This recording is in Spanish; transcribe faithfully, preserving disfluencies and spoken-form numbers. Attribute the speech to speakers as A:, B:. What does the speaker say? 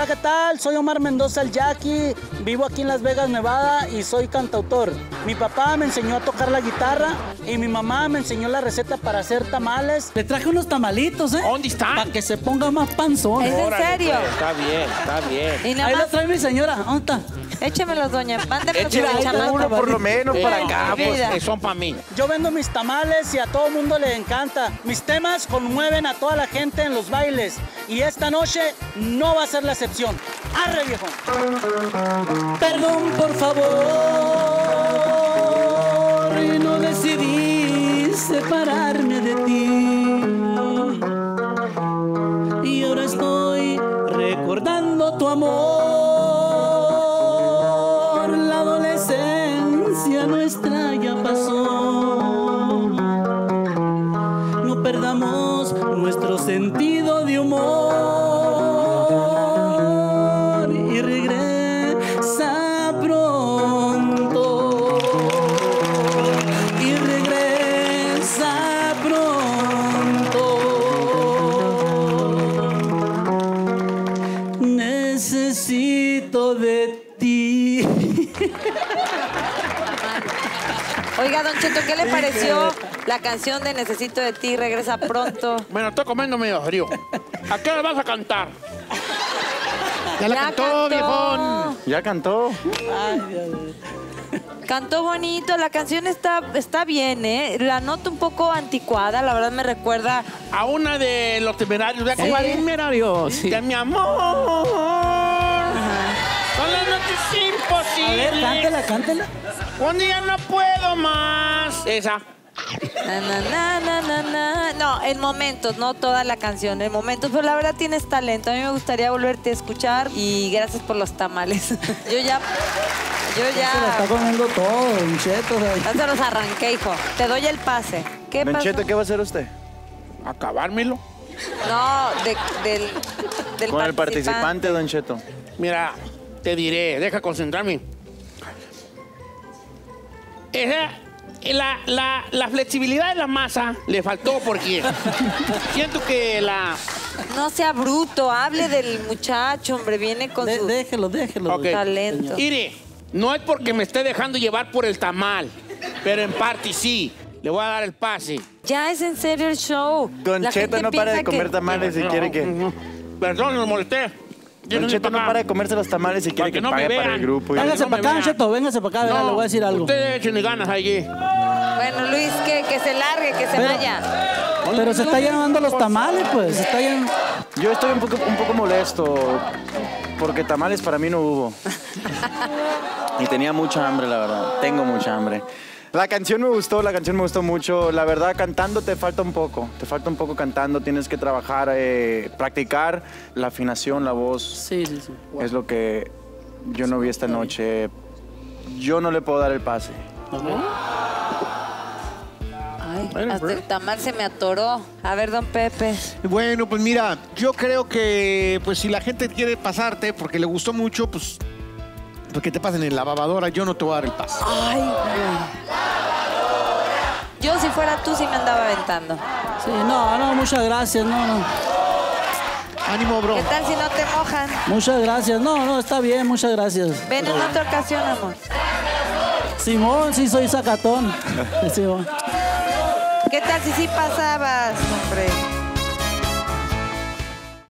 A: Hola, ¿qué tal? Soy Omar Mendoza, el Jackie. Vivo aquí en Las Vegas, Nevada y soy cantautor. Mi papá me enseñó a tocar la guitarra y mi mamá me enseñó la receta para hacer tamales. Le traje unos tamalitos, ¿eh?
B: ¿Dónde están?
A: Para que se ponga más panzón.
C: ¿Es en
B: Órale,
C: serio?
B: pues, está bien, está bien.
C: Y nada
A: Ahí
C: más,
A: los trae mi señora. ¿Dónde está?
C: échemelos, doña. Mándemelos
A: Échale
C: a mi
A: ahí,
C: chamaco.
A: uno
D: Por lo menos para
B: Eh,
D: acá,
B: eh,
D: pues.
B: eh, son para mí.
A: Yo vendo mis tamales y a todo mundo le encanta. Mis temas conmueven a toda la gente en los bailes. Y esta noche no va a ser la excepción. ¡Arre, viejo! Perdón, por favor. No decidí separarme de ti. Y ahora estoy recordando tu amor. La adolescencia nuestra ya pasó. No perdamos nuestro sentido de humor y regresa pronto. Y regresa pronto. Necesito de ti.
C: Oiga, Don Cheto, ¿qué le pareció la canción de Necesito de ti, regresa pronto?
B: Bueno, estoy comiendo medio frío. ¿A qué hora vas a cantar?
E: Ya la
C: Ya
E: cantó,
C: cantó.
E: viejón.
D: Ya cantó.
A: Ay, Dios mío.
C: Cantó bonito, la canción está, está bien, ¿eh? La noto un poco anticuada, la verdad me recuerda...
B: A una de los temerarios. ¿Verdad,
C: Sí.
B: compadre?
E: Temerario, sí.
B: Que mi amor. Son las noches
A: A ver,
B: imposibles.
A: cántela, cántela.
B: Un día no puedo más. Esa.
C: Na, na, na, na, na, na. No, en momentos, no toda la canción, en momentos, pero la verdad tienes talento. A mí me gustaría volverte a escuchar y gracias por los tamales. Yo ya... Yo
A: Se la está
C: ya...
A: comiendo todo, Don Cheto.
C: Ya se los arranqué, hijo. Te doy el pase. ¿Qué
D: Don
C: pasó?
D: Cheto, ¿qué va a hacer usted?
B: Acabármelo.
C: No, de- del, del
D: Con el participante, Don Cheto.
B: Mira, te diré, deja concentrarme. Esa, la, la, la flexibilidad de la masa le faltó porque siento que la...
C: No sea bruto, hable del muchacho, hombre, viene con
A: De-
C: su
A: déjelo, déjelo.
B: Ok.
C: talento.
B: Mire, no es porque me esté dejando llevar por el tamal, pero en parte sí. Le voy a dar el pase.
C: Ya es en serio el show.
D: Don
C: La
D: Cheto
C: gente
D: no para de
C: piensa
D: comer
C: que-
D: tamales si quiere que...
B: Perdón, los molesté.
D: Don Cheto no para de comerse los tamales si quiere
B: Para que
D: que
B: no me
D: pague para
B: vean.
D: el grupo. y-
A: Véngase
B: no me
A: para acá, Don
B: vean.
A: Cheto, véngase para acá, verá, le voy a decir algo.
B: Ustedes échenle ganas allí.
C: Bueno, Luis, que, que se largue, que se
A: Pero-
C: vaya.
A: Pero se está llenando los tamales, pues. Se está llenando.
D: Yo estoy un poco, un poco molesto porque tamales para mí no hubo. Y tenía mucha hambre, la verdad. Tengo mucha hambre. La canción me gustó, la canción me gustó mucho. La verdad, cantando te falta un poco. Te falta un poco cantando. Tienes que trabajar, eh, practicar la afinación, la voz.
A: Sí, sí, sí.
D: Es lo que yo no vi esta noche. Yo no le puedo dar el pase.
C: Ay, hasta el tamal se me atoró. A ver, don Pepe.
E: Bueno, pues mira, yo creo que pues si la gente quiere pasarte porque le gustó mucho, pues, pues que te pasen en la lavadora. Yo no te voy a dar el pase.
C: Ay, güey. Yo si fuera tú sí me andaba aventando.
A: Sí, no, no, muchas gracias, no, no.
E: Ánimo, bro.
C: ¿Qué tal si no te mojan?
A: Muchas gracias. No, no, está bien, muchas gracias.
C: Ven en otra ocasión, amor.
A: Simón, sí soy sacatón. Simón.
C: ¿Qué tal si sí pasabas?